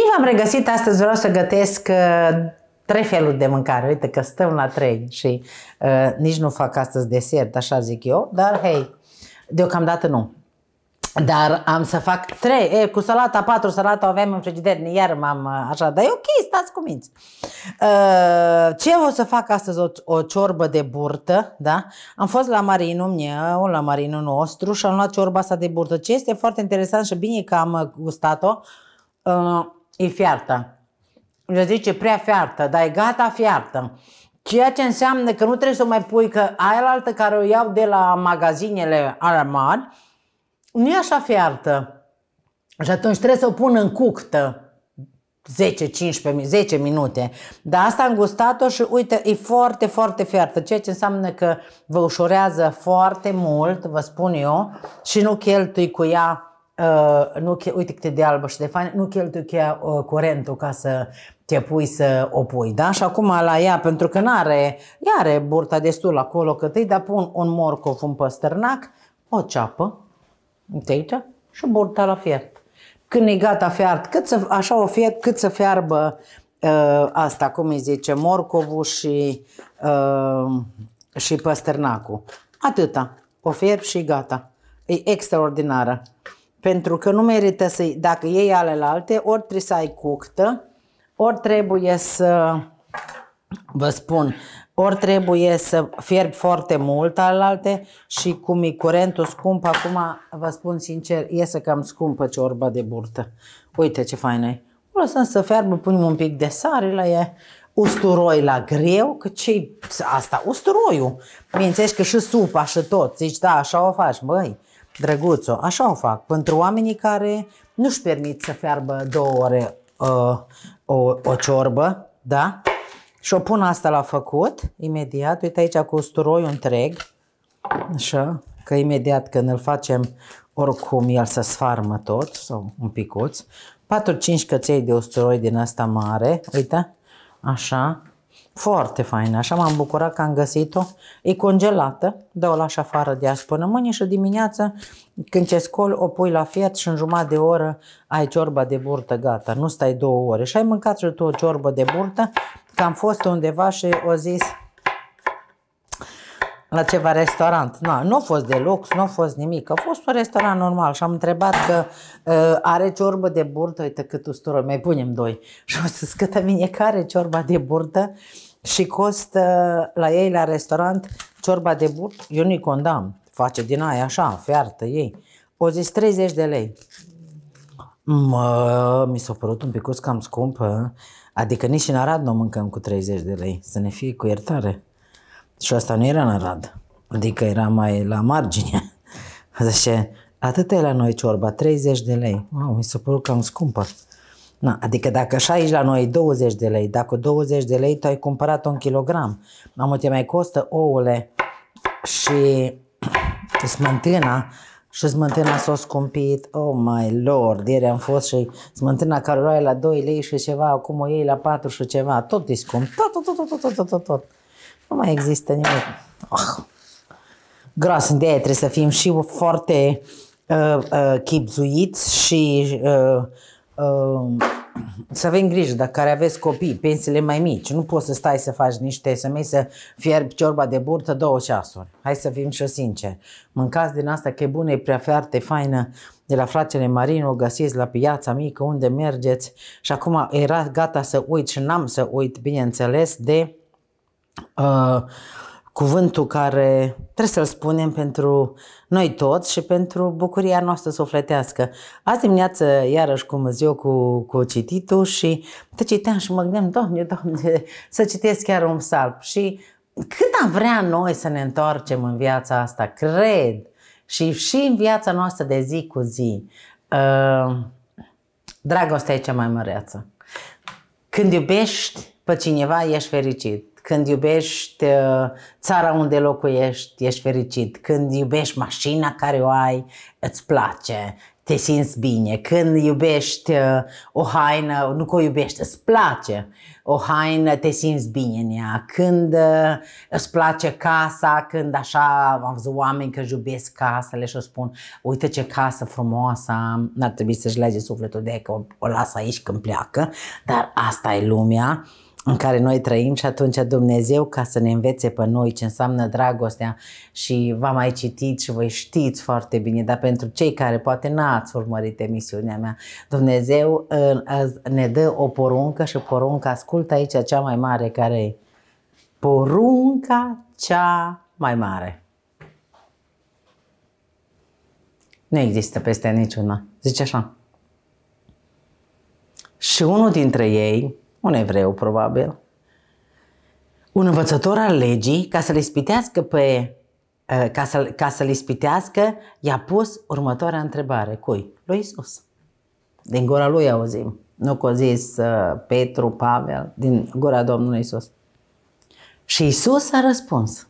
am regăsit astăzi, vreau să gătesc 3 feluri de mâncare. Uite că stăm la 3 și nici nu fac astăzi desert, așa zic eu, dar hei, deocamdată nu. Dar am să fac 3, cu salata, 4 salata o aveam în frigider, iar m-am așa, dar e ok, stați cuminți. Ce o să fac astăzi? O ciorbă de burtă, da? Am fost la marinul meu, la marinul nostru și am luat ciorba asta de burtă. Ce este foarte interesant și bine că am gustat-o, e fiartă. Le zice prea fiartă, dar e gata fiartă. Ceea ce înseamnă că nu trebuie să o mai pui, că aia la altă care o iau de la magazinele alea mari, nu e așa fiartă. Și atunci trebuie să o pun în cuctă 10 minute. Dar asta am gustat-o și uite, e foarte, foarte fiartă. Ceea ce înseamnă că vă ușurează foarte mult, vă spun eu, și nu cheltui cu ea, uite cât de albă și de faină, nu cheltui cu ea curentul ca să te pui să o pui, da? Și acum la ea, pentru că ea are burta destul acolo cât îi, dar pun un morcov, un păstărnac, o ceapă, uite aici, și burta la fiert. Când e gata fiert, așa o fiert, cât să fiarbă asta, cum îi zice, morcovul și păstărnacul. Atâta, o fierb și gata. E extraordinară. Pentru că nu merită dacă iei alelalte, ori trebuie să ai cuctă, ori trebuie să, vă spun, ori trebuie să fierbi foarte mult alelalte și cum e curentul scump, acum vă spun sincer, iese cam scumpă ciorba de burtă. Uite ce faină e. O lăsăm să fiarbă, punem un pic de sare la ea, usturoi la greu, că ce asta? Usturoiul. Bineînțeles că și supa și tot, zici, da, așa o faci, băi, drăguțo, așa o fac. Pentru oamenii care nu-și permit să fiarbă 2 ore o ciorbă, da? Și o pun asta la făcut, imediat, uite aici cu usturoiul întreg, așa, că imediat când îl facem, oricum el se sfarmă tot, sau un picuț, 4-5 căței de usturoi din asta mare, uite, așa, foarte faină, așa m-am bucurat că am găsit-o, e congelată, dă-o lași afară de azi până mâine și dimineața, când te scoli, o pui la fiert și în jumătate de oră ai ciorba de burtă gata, nu stai 2 ore și ai mâncat și tu o ciorbă de burtă, că am fost undeva și o zis la ceva restaurant, nu a fost de lux, nu a fost nimic, a fost un restaurant normal și am întrebat că are ciorbă de burtă, uite cât usturoi, mai punem 2 și o să scătă mine care ciorba de burtă și costă la ei la restaurant ciorbă de burtă, eu nu-i condamn, face din aia așa, fiartă ei, o zis 30 de lei. Mi s-a părut un picuț cam scumpă, adică nici în Arad nu mâncăm cu 30 de lei, să ne fie cu iertare. Și asta nu era în Arad, adică era mai la margine. Zice, atât e la noi ciorba, 30 de lei. Wow, mi s-a părut cam scumpă. Adică dacă așa aici la noi 20 de lei, dacă 20 de lei tu ai cumpărat 1 kilogram, mamă, te mai costă ouăle și smântâna, și smântâna s-a scumpit, oh my lord, ieri am fost și smântâna care o la 2 lei și ceva, acum o iei la 4 și ceva, tot e scump, tot. Nu mai există nimic. Gros, de aia trebuie să fim și foarte chipzuiți și să avem grijă dacă care aveți copii, pensiile mai mici. Nu poți să stai să faci niște, să mergi să fierbi ciorba de burtă 2 ceasuri. Hai să fim și sinceri. Mâncați din asta că e bună, e prea fiartă, e faină. De la fratele Marin o găsiți la piața mică unde mergeți și acum era gata să uit și n-am să uit, bineînțeles, de cuvântul care trebuie să-l spunem pentru noi toți și pentru bucuria noastră sufletească. Azi dimineață, iarăși cum îți eu cu cititul și te citeam și mă gândeam, Doamne, să citesc chiar un psalm. Și cât am vrea noi să ne întoarcem în viața asta, cred, și în viața noastră de zi cu zi, dragostea e cea mai măreață. Când iubești pe cineva, ești fericit. Când iubești țara unde locuiești, ești fericit. Când iubești mașina care o ai, îți place. te simți bine, când iubești o haină, nu că o iubești, îți place o haină, te simți bine în ea, când îți place casa, când așa am văzut oameni că iubesc casele și o spun, uite ce casă frumoasă am, n-ar trebui să-și lege sufletul de ea că o lasă aici când pleacă, dar asta e lumea în care noi trăim și atunci Dumnezeu, ca să ne învețe pe noi ce înseamnă dragostea, și v-am mai citit și voi știți foarte bine, dar pentru cei care poate n-ați urmărit emisiunea mea, Dumnezeu ne dă o poruncă și porunca, ascultă aici cea mai mare, care e porunca cea mai mare. Nu există peste niciuna. Zice așa. Și unul dintre ei, un evreu probabil, un învățător al legii, ca să le ispitească ca să le ispitească, i-a pus următoarea întrebare. Cui? Lui Iisus. Din gura lui auzim. Nu că a zis Petru, Pavel, din gura Domnului Iisus. Și Iisus a răspuns.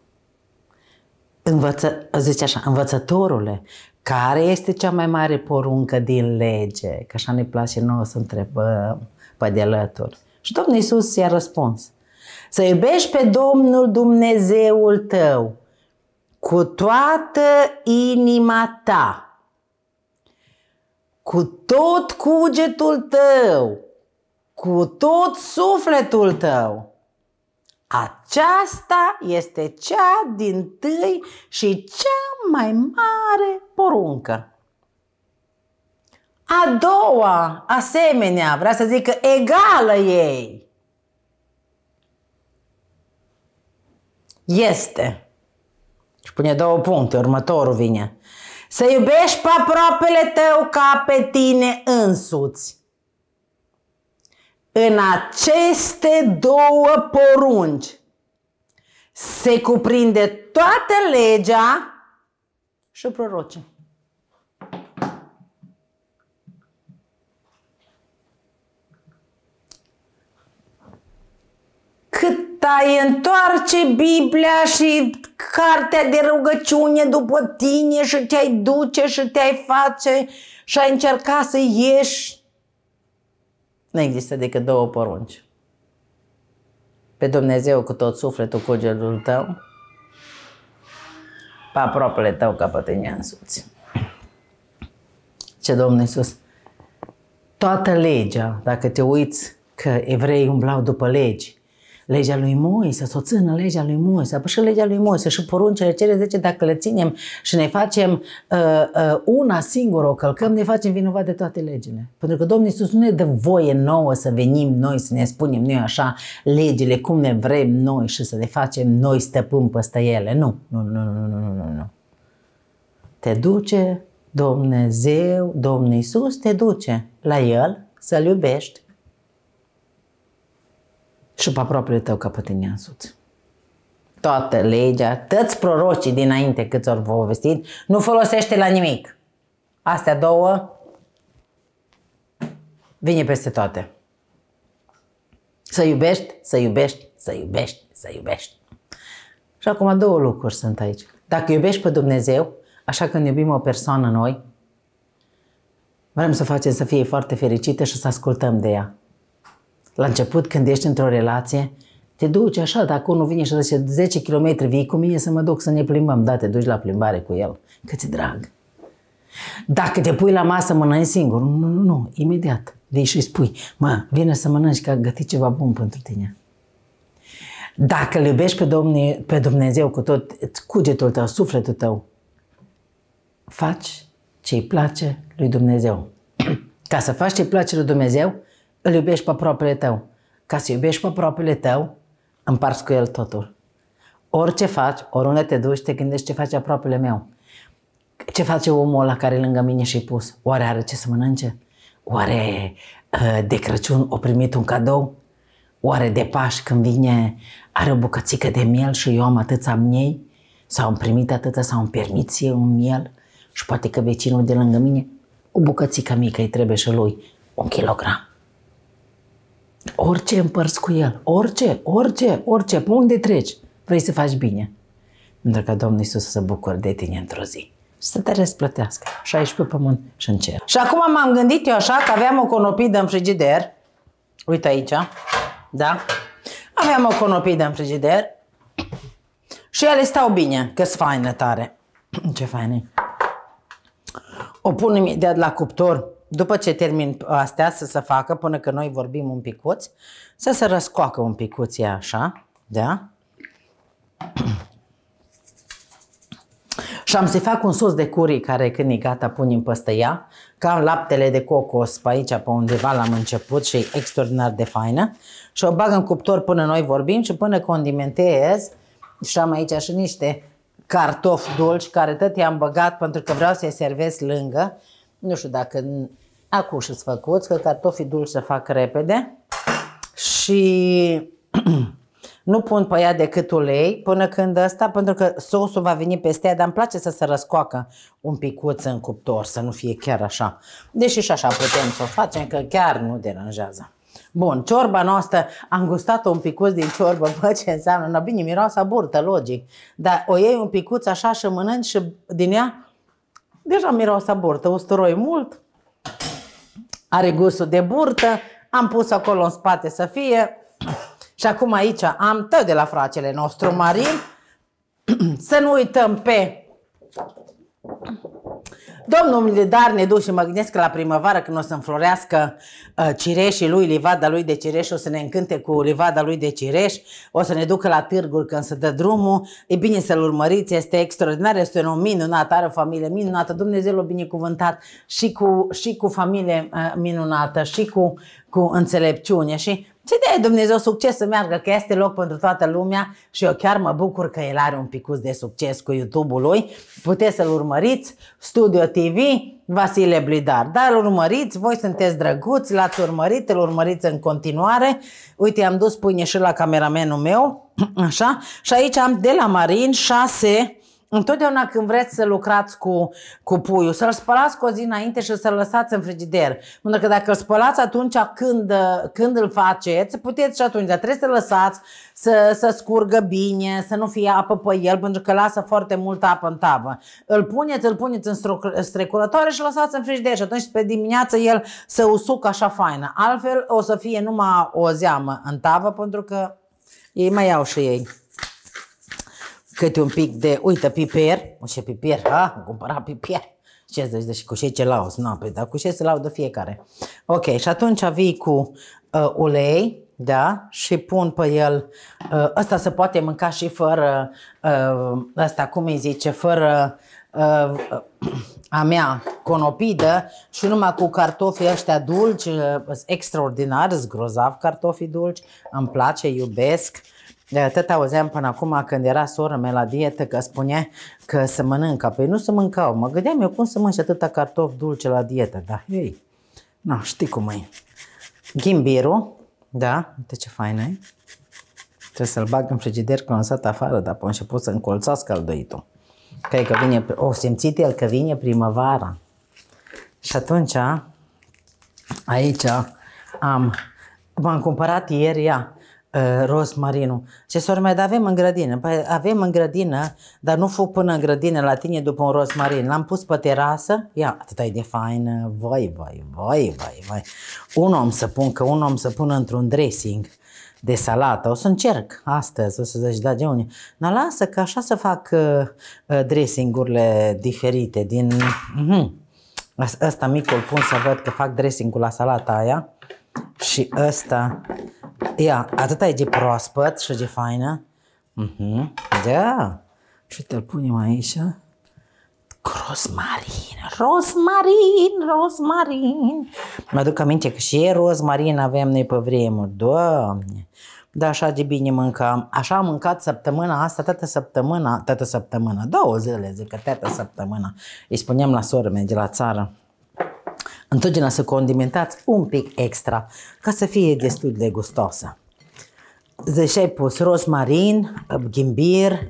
Zice așa, învățătorule, care este cea mai mare poruncă din lege? Că așa ne place nouă să întrebăm pe de alături. Și Domnul Iisus i-a răspuns. Să iubești pe Domnul Dumnezeul tău cu toată inima ta, cu tot cugetul tău, cu tot sufletul tău. Aceasta este cea dintâi și cea mai mare poruncă. A doua, asemenea, vrea să zică egală ei, este, și pune 2 puncte, următorul vine, să iubești pe aproapele tău ca pe tine însuți. În aceste 2 porunci se cuprinde toată legea și prorocii. Cât ai întoarce Biblia și cartea de rugăciune după tine și te-ai duce și te-ai face și ai încerca să ieși, nu există decât 2 porunci. Pe Dumnezeu cu tot sufletul, cu cugetul tău, pe aproapele tău ca pe tine însuți. Ce Domnul Iisus, toată legea, dacă te uiți că evreii umblau după legi, legea lui Moise, să o țină legea lui Moise, apoi și legea lui Moise și poruncile cele 10, dacă le ținem și ne facem una singură, o călcăm, ne facem vinovat de toate legile. Pentru că Domnul Iisus nu ne dă voie nouă să venim noi, să ne spunem noi așa legile cum ne vrem noi și să le facem noi stăpân peste ele. Nu. Te duce Dumnezeu, Domnul Iisus te duce la El să-L iubești și pe aproapele tău ca pe tine însuți. Toată legea, toți prorocii dinainte cât ori v-au povestit, nu folosește la nimic. Astea 2 vine peste toate. Să iubești, să iubești, să iubești, să iubești. Și acum 2 lucruri sunt aici. Dacă iubești pe Dumnezeu, așa când iubim o persoană noi, vrem să facem să fie foarte fericită și să ascultăm de ea. La început, când ești într-o relație, te duci așa, dacă unul vine și zice 10 km, vii cu mine să mă duc să ne plimbăm. Da, te duci la plimbare cu el, că ți-e drag. Dacă te pui la masă, mănânci singur. Nu, imediat. Vii și spui, vine să mănânci, că a gătit ceva bun pentru tine. Dacă îl iubești pe Dumnezeu cu tot cugetul tău, sufletul tău, faci ce-i place lui Dumnezeu. Ca să faci ce-i place lui Dumnezeu, îl iubești pe aproapele tău. Ca să iubești pe aproapele tău, împarți cu el totul. Orice faci, oriunde te duci, te gândești ce face aproapele meu. Ce face omul ăla care e lângă mine și-i pus? Oare are ce să mănânce? Oare de Crăciun a primit un cadou? Oare de Paști când vine are o bucățică de miel și eu am atâția miei? Sau am primit atâția sau îmi permit eu un miel? Și poate că vecinul de lângă mine, o bucățică mică îi trebuie și lui 1 kilogram. Orice împărți cu el, orice, pe unde treci, vrei să faci bine. Pentru că Domnul Iisus să se bucure de tine într-o zi. să te răsplătească. Și aici pe pământ și în cer. Și acum m-am gândit eu așa că aveam o conopidă în frigider. Uite aici. Da? Aveam o conopidă în frigider. Și ele stau bine, că-s faină tare. Ce faină. O pun imediat la cuptor. După ce termin astea să se facă, până că noi vorbim un picuț, să se răscoacă un picuț ea așa. Da? Și am să-i fac un sos de curry care când e gata punem peste ea. Cam laptele de cocos pe aici, pe undeva l-am început și e extraordinar de faină. Și o bag în cuptor până noi vorbim și până condimentez. Și am aici și niște cartofi dulci care tot i-am băgat pentru că vreau să-i servesc lângă. Nu știu dacă acum și-s făcuți, că cartofii dulci se fac repede. Și nu pun pe ea decât ulei până când ăsta, pentru că sosul va veni peste ea, dar îmi place să se răscoacă un picuț în cuptor, să nu fie chiar așa. Deși și așa putem să o facem, că chiar nu deranjează. Bun, ciorba noastră, am gustat un picuț din ciorbă, bă, ce înseamnă? No, bine, miroase a burtă, logic. Dar o iei un picuț așa și mănânci și din ea, deja miroase a burtă, usturoi mult, are gustul de burtă, am pus acolo în spate să fie. Și acum aici am tot de la fracele nostru marin. Să nu uităm pe domnul milidar ne duc și mă gândesc că la primăvară când o să înflorească cireșii lui, livada lui de cireș, o să ne încânte cu livada lui de cireș, o să ne ducă la târguri când se dă drumul. E bine să-l urmăriți, este extraordinar, este un om minunat, are o familie minunată, Dumnezeu l-a binecuvântat și cu familie minunată și cu înțelepciune și să-i dea Dumnezeu succes să meargă, că este loc pentru toată lumea și eu chiar mă bucur că el are un picuț de succes cu YouTube-ul lui. Puteți să-l urmăriți, Studio TV, Vasile Blidar. Da, îl urmăriți, voi sunteți drăguți, l-ați urmărit, îl urmăriți în continuare. Uite, am dus pâine și la cameramenul meu, așa, și aici am de la Marin 6. Întotdeauna când vreți să lucrați cu puiul, să-l spălați cu o zi înainte și să-l lăsați în frigider. Pentru că dacă îl spălați atunci când îl faceți, puteți și atunci, dar trebuie să lăsați să scurgă bine, să nu fie apă pe el, pentru că lasă foarte multă apă în tavă. Îl puneți în strecurătoare și lăsați în frigider și atunci pe dimineață el se usucă așa faină. Altfel o să fie numai o zeamă în tavă, pentru că ei mai iau și ei câte un pic de, uite, piper, ce piper, am cumpărat piper, ce zici, și cu ce lauz, nu, păi, dar cu ce se laudă fiecare. Ok, și atunci vii cu ulei, da, și pun pe el, ăsta se poate mânca și fără, ăsta, cum îi zice, fără a mea conopidă și numai cu cartofii ăștia dulci, extraordinar, sunt grozav cartofii dulci, îmi place, iubesc. Tot auzeam până acum când era sora mea la dietă că spunea că se mănâncă. Păi nu se mâncau. Mă gândeam eu cum să mănânci atâta cartofi dulce la dietă. Dar ei, nu, știi cum e. Ghimbirul, da, uite ce fain e. Trebuie să-l bag în frigider că l-am lăsat afară, dar pe început să încolțească căldăitul. Cred că vine, simțit el că vine primăvara. Și atunci, aici m-am cumpărat ieri rosmarinul. Ce soră mea, dar avem în grădină. Păi avem în grădină, dar nu fug până în grădină la tine după un rosmarin. L-am pus pe terasă. Ia, atât e de faină. Vai. Un om să pună într-un dressing de salată. O să încerc astăzi, o să zici, da, de unde? Dar lasă că așa să fac dressingurile diferite din... Ăsta micul pun să văd că fac dressingul la salata aia. Și ăsta, ia, atâta e de proaspăt și de faină. Da. Și te-l punem aici. Rosmarin. Mă aduc aminte că și rozmarin aveam noi pe vremuri. Doamne. Da, așa de bine mâncam. Așa am mâncat săptămâna asta, toată săptămâna. 2 zile, zic că toată săptămâna. Îi spuneam la sora mea de la țară. Întotdeauna să condimentați un pic extra, ca să fie destul de gustosă. Deci ai pus rosmarin, ghimbir,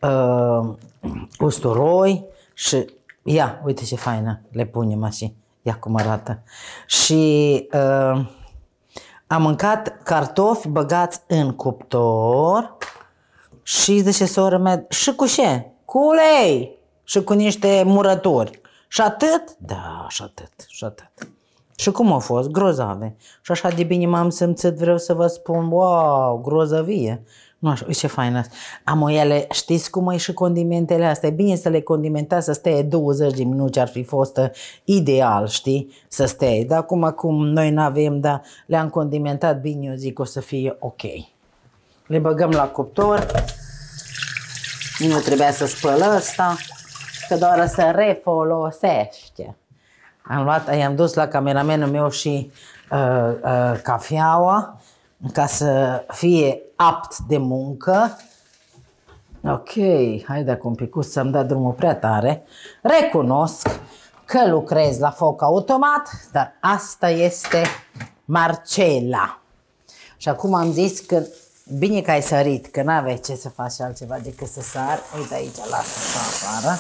usturoi și ia, uite ce faină, le punem așa, ia cum arată. Și am mâncat cartofi băgați în cuptor și zice sora mea, și cu ce? Cu ulei și cu niște murături. Și atât? Da, și atât, și atât. Și cum a fost? Grozave. Și așa de bine m-am simțit, vreau să vă spun, wow, grozăvie. Nu așa, ce faină. Amoiele, știți cum e și condimentele astea? E bine să le condimentați, să stea 20 de minute, ar fi fost ideal, știi? Să stea. Dar acum noi n-avem, dar le-am condimentat bine, eu zic o să fie ok. Le băgăm la cuptor. Nu trebuia să spăl ăsta, că doar să refolosește. I-am dus la cameramenul meu și cafeaua ca să fie apt de muncă. Ok, haide cu un pic să-mi dea drumul prea tare. Recunosc că lucrez la foc automat, dar asta este Marcela. Și acum am zis că bine că ai sărit, că n-aveai ce să faci altceva decât să sar. Uite aici, lasă așa afară.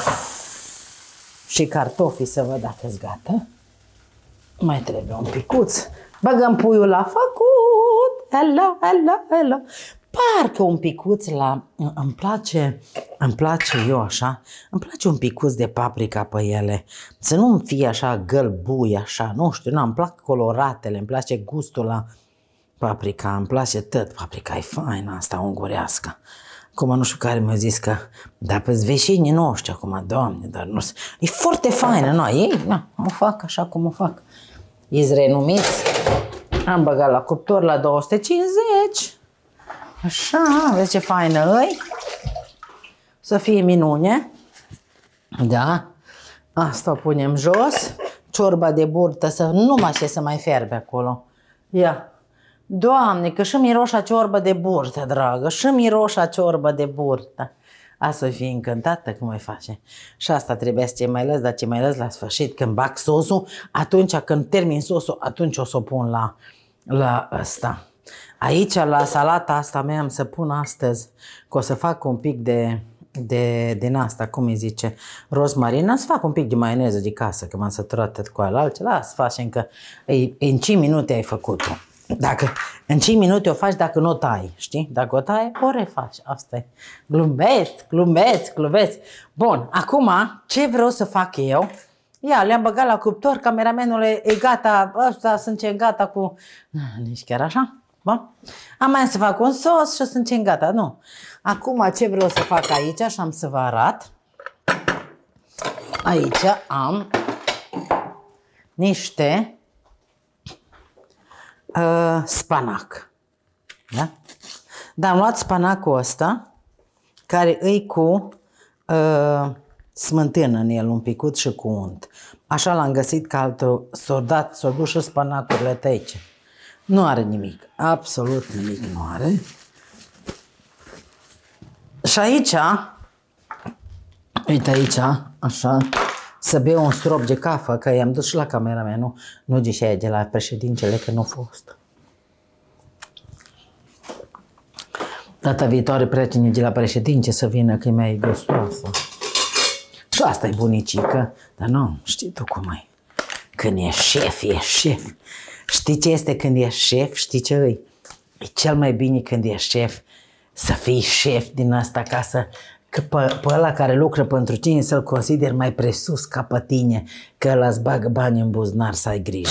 Și cartofii să văd dacă-s gata. Mai trebuie un picuț. Băgăm puiul la făcut. Hello. Parcă un picuț la... Îmi place eu așa. Îmi place un picuț de paprika pe ele. Să nu fie așa gălbui, așa. Nu știu, îmi plac coloratele. Îmi place gustul la paprika. Îmi place tot. Paprika e faină asta ungurească. Acum nu știu care mi-a zis că, dar pe vecinii noștri acum, Doamne, dar nu... E foarte faină, nu? Ei, o fac așa cum o fac. Ești renumiți. Am băgat la cuptor la 250. Așa, vezi ce faină îi. Să fie minune. Da. Asta o punem jos. Ciorba de burtă, să nu mai știe să mai fierbe acolo. Ia. Doamne, că și miroșa ciorbă de burtă, dragă, și miroșa ciorbă de burtă. Asta o fi încântată cum îi face. Și asta trebuie să ce mai lăs, dar ce mai lăs la sfârșit, când bag sosul, atunci când termin sosul, atunci o să o pun la ăsta. Aici, la salata asta mea, am să pun astăzi, că o să fac un pic din asta, cum îi zice, rozmarin. Să fac un pic de maioneză de casă, că m-am săturat cu alaltă. Las, facem că în 5 minute ai făcut-o. Dacă în 5 minute o faci, dacă nu o tai, știi? Dacă o tai, o refaci. Asta e. Glumesc. Bun, acum, ce vreau să fac eu? Ia, le-am băgat la cuptor, cameramenul e gata, ăsta sunt ce gata cu... Nici chiar așa? Bun? Am mai să fac un sos și sunt ce gata, nu. Acum, ce vreau să fac aici, și am să vă arăt. Aici am niște... spanac. Da? Dar am luat spanacul ăsta, care îi cu smântână în el, un picut și cu unt. Așa l-am găsit că altul s-o dus și spanacurile de aici. Nu are nimic, absolut nimic nu are. Și aici, uite aici, așa, să beau un strop de cafă, că i-am dus și la cameraman, nu de de la președintele, că nu a fost. Data viitoare precine de la președinte să vină, că e mai gustoasă. Și asta e bunicică, dar nu, știi tu cum e. Când e șef, e șef. Știi ce este când e șef? Știi ce e? E cel mai bine când e șef, să fii șef din asta ca să... Că pe ăla care lucră pentru tine să-l consideri mai presus ca pe tine, că ăla îți bagă bani în buzunar, să ai grijă.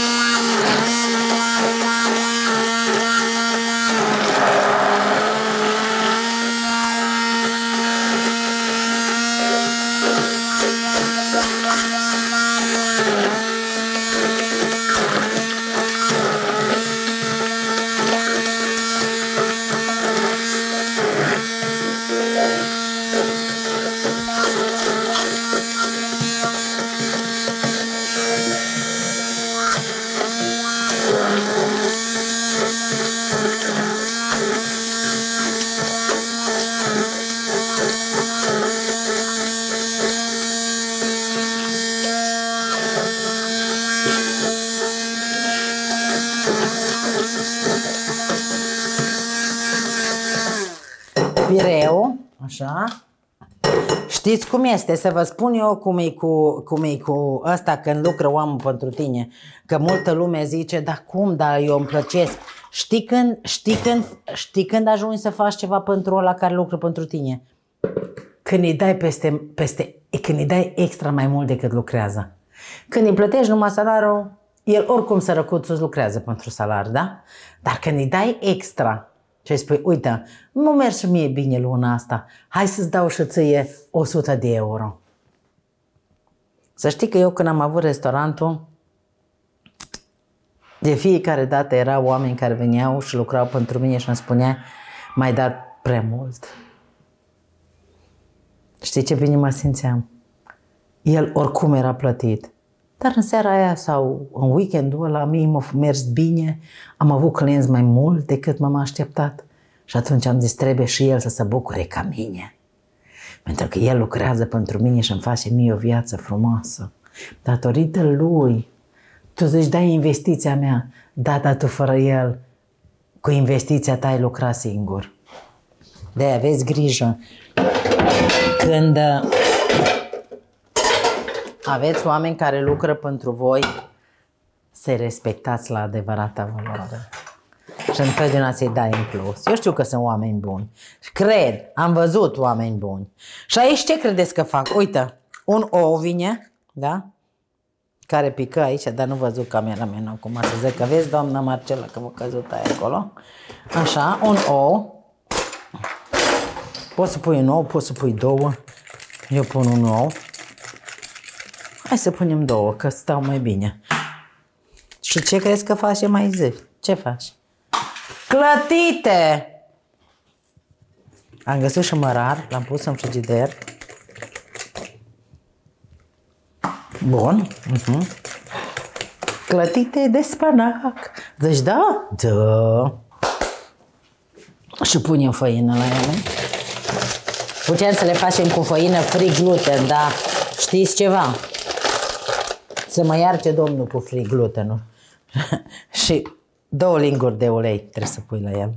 Pireu, așa. Știți cum este? Să vă spun eu cum e cu ăsta când lucră oameni pentru tine. Că multă lume zice, dar cum, dar eu îmi plăcesc. Știi când ajungi să faci ceva pentru ăla care lucră pentru tine? când îi dai când îi dai extra mai mult decât lucrează. Când îi plătești numai salariul, el oricum sărăcuțul lucrează pentru salar, da? Dar când îi dai extra și îi spui, uite, nu mergi și mie bine luna asta, hai să-ți dau și ție 100 de euro. Să știi că eu când am avut restaurantul, de fiecare dată erau oameni care veneau și lucrau pentru mine și îmi spunea, m-ai dat prea mult. Știi ce bine mă simțeam? El oricum era plătit. Dar în seara aia sau în weekendul ăla, mie m-a mers bine, am avut clienți mai mult decât m-am așteptat. Și atunci am zis, trebuie și el să se bucure ca mine. Pentru că el lucrează pentru mine și îmi face mie o viață frumoasă. Datorită lui, tu zici, dai investiția mea, da, dar tu fără el, cu investiția ta ai lucra singur. De-aia aveți grijă. Când aveți oameni care lucră pentru voi, să-i respectați la adevărata valoare. Și întotdeauna să-i dai în plus. Eu știu că sunt oameni buni. Cred, am văzut oameni buni. Și aici ce credeți că fac? Uite, un ou vine, da? Care pică aici, dar nu văzut cameramenul acum să zic că vezi, doamna Marcela, că m-a căzut aia acolo. Așa, un ou. Poți să pui un ou, poți să pui două. Eu pun un ou. Hai să punem două, că stau mai bine. Și ce crezi că face mai zi? Ce faci? Clătite! Am găsit și mărar, l-am pus în frigider. Bun. Clătite de spanac. Deci da? Da. Și punem făină la ele. Putem să le facem cu făină free gluten, dar știți ceva? Să mă ierte Domnul cu free glutenul. Și 2 linguri de ulei trebuie să pui la el.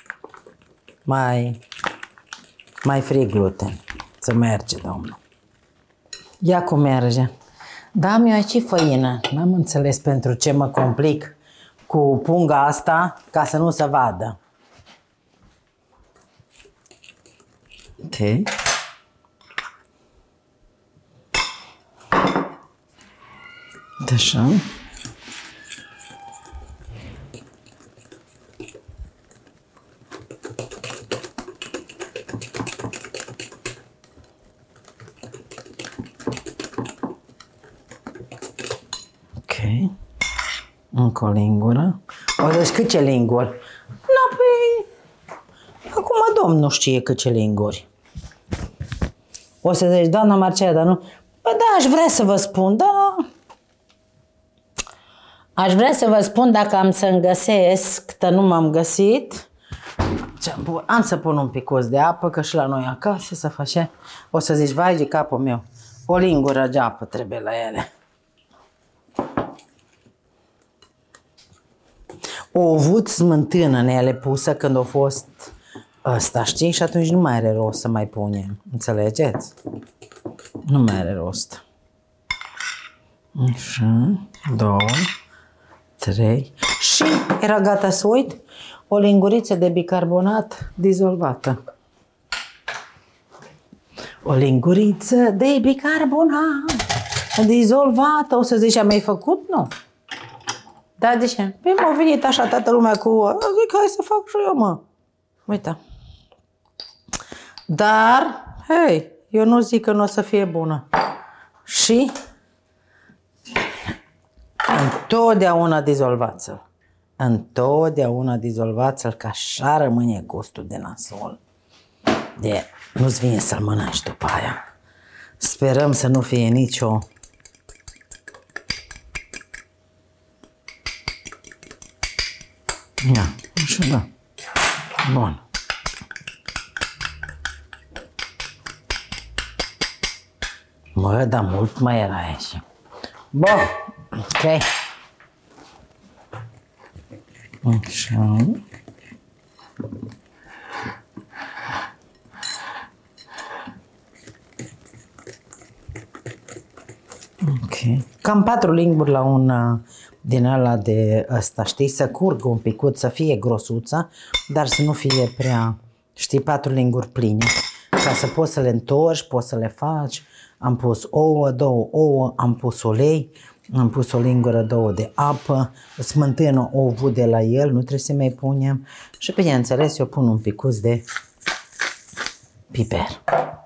Mai free gluten. Să merge, Domnul. Ia cum merge. Da, mi-o aici făină. N-am înțeles pentru ce mă complic cu punga asta ca să nu se vadă. Ok. Așa. Ok. Încă o lingură. O, deci câte linguri? Nu, păi... Acum Domnul știe câte linguri. O să zici, doamna Marcela, dar nu... Bă, da, aș vrea să vă spun, da... Aș vrea să vă spun dacă am să-mi găsesc, că nu m-am găsit. Am să pun un picuț de apă, că și la noi acasă se face. O să zici, vai de capul meu, o lingură de apă trebuie la ele. O avut smântână în ele pusă când a fost ăsta, știi? Și atunci nu mai are rost să mai punem. Înțelegeți? Nu mai are rost. Așa, 2, 3. Și era gata să uit o linguriță de bicarbonat dizolvată. O linguriță de bicarbonat dizolvată. O să zici, am mai făcut? Nu. Da, de ce? Păi m-a venit așa toată lumea cu... Zic, hai să fac și eu, mă. Uite. Dar, hei, eu nu zic că nu o să fie bună. Și întotdeauna dizolvați-l. Întotdeauna dizolvați-l, că așa rămâne gustul de nasol. De nu-ți vine să-l mănânci după aia. Sperăm să nu fie nicio... Ia, așa da. Bun. Mă, dar mult mai era aici. Bun. Ok. Așa. Ok. Cam 4 linguri la un din ăla de ăsta, știi? Să curgă un picut, să fie grosuță, dar să nu fie prea, știi, 4 linguri pline. ca să poți să le întorci, poți să le faci. Am pus ouă, 2 ouă, am pus ulei, am pus o lingură, 2 de apă, smântână ovul de la el, nu trebuie să mai punem. Și bineînțeles eu pun un picuț de piper.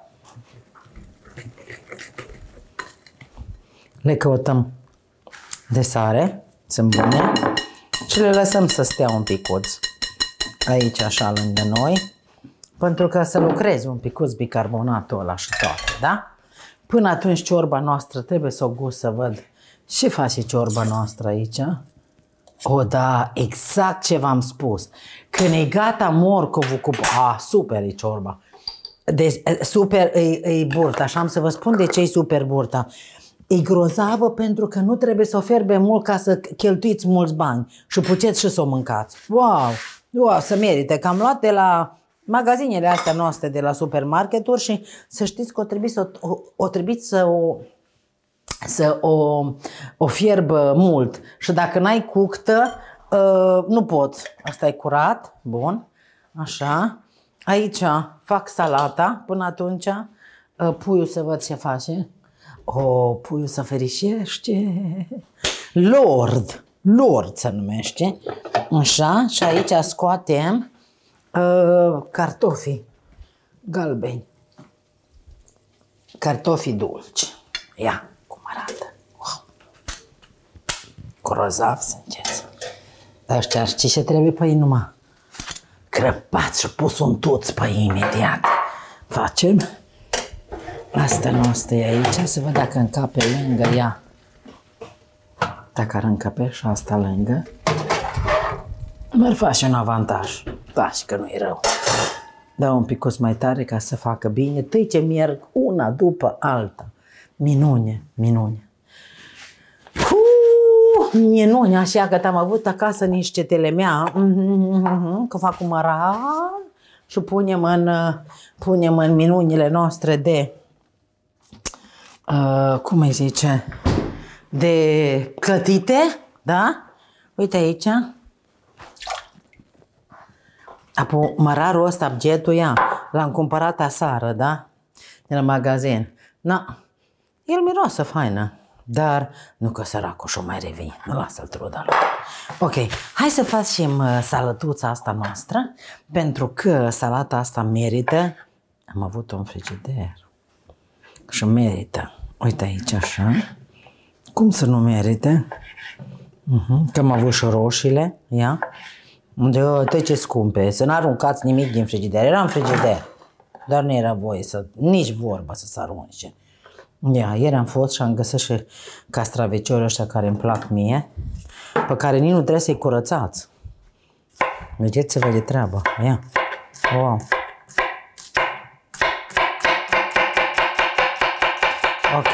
Le căutăm de sare, sunt bune, și le lăsăm să stea un picuț aici așa lângă noi, pentru că să lucrezi un picuț bicarbonatul ăla și toate, da? Până atunci ciorba noastră trebuie să o gust să văd ce face ciorba noastră aici. O, da, exact ce v-am spus. Când e gata morcovul cu... super e ciorba. Deci, super e burta. Și am să vă spun de ce e super burta. E grozavă pentru că nu trebuie să o fierbe mult ca să cheltuiți mulți bani. Și puteți și să o mâncați. Wow! Wow, să merite. Că am luat de la magazinele astea noastre de la supermarketuri și să știți că o trebuie să o fierbă mult. Și dacă n-ai cuctă, nu poți. Asta e curat. Bun. Așa. Aici fac salata până atunci. Puiul să văd ce face. Puiul să ferișește. Lord se numește. Așa. Și aici scoatem cartofii galbeni. Cartofii dulci. Ia cum arată. Wow. Grozav sunteți. Ăștia știi ce trebuie pe ei numai? Crăpați și pus un tuț pe ei imediat. Facem. Asta noastră e aici. Să văd dacă încape lângă ea. Dacă ar încăpe și asta lângă, mi-ar face un avantaj. Da, și că nu-i rău. Dau un picuț mai tare ca să facă bine. Tăi ce merg una după alta. Minune, minune. Minune, așa că am avut acasă niște telemea. Că fac cu mărar și punem în minunile noastre de cum îi zice, de clătite, da? Uite aici. Apoi mărarul ăsta, abgetul, ia, l-am cumpărat aseară, da? De la magazin. Na, el miroase faină, dar nu că săracul și-o mai revii. Nu lasă-l truda lui. Ok, hai să facem salătuța asta noastră, pentru că salata asta merită. Am avut-o în frigider și merită. Uite aici așa. Cum să nu merite? Că am avut și roșiile, ia. Uite ce scumpe, să n-aruncați nimic din frigider. Era în frigider, dar nu era voie să, nici vorba să se arunce. Ia, ieri am fost și am găsit și castraveciorii ăștia care îmi plac mie, pe care nici nu trebuie să-i curățați. Vedeți-vă de treabă, ia. Wow. Ok.